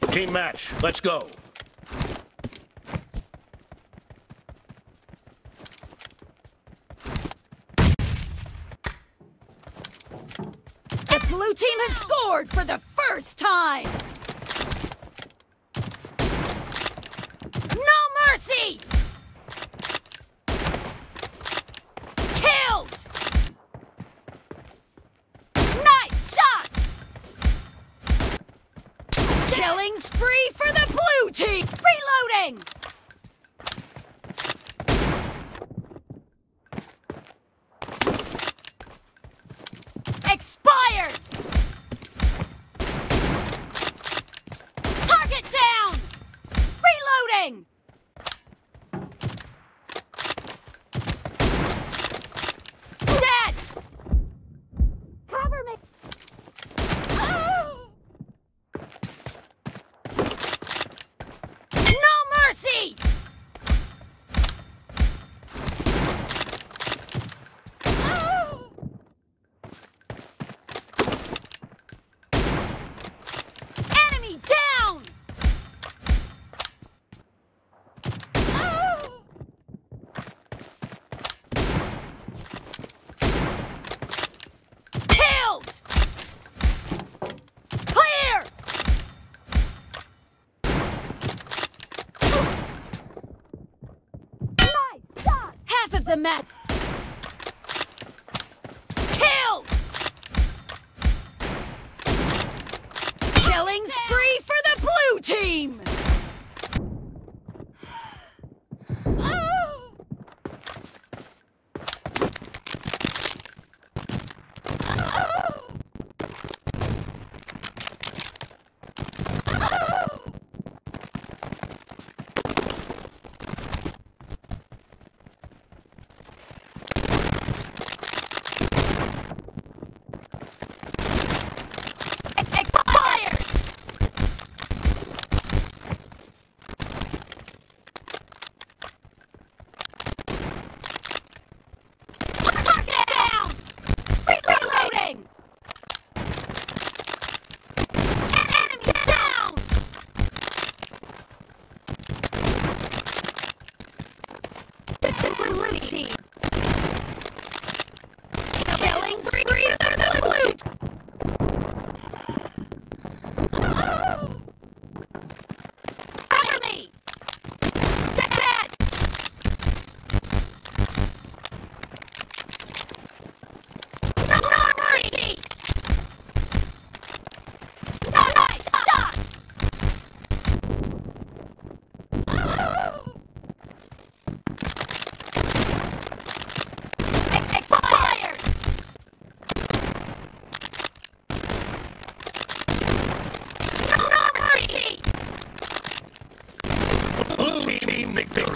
Team match, let's go. The blue team has scored for the first time! No mercy! Killed! Nice shot! Killing spree for the blue team! Reloading! Expired! Target down! Reloading! Dead! Cover me! Oh! No mercy! Oh! Enemy down! Oh! Killed! Clear! Nice shot! Half of the map. Killed! Killing spree for the blue team! Oh! Oh! Oh! Expired! Target down! Reloading! Enemy down! Blue team! Killing spree for the blue team! Oh! Cover me! Dead! No mercy! Nice shot! Oh! Expired! No mercy! Blue team victory.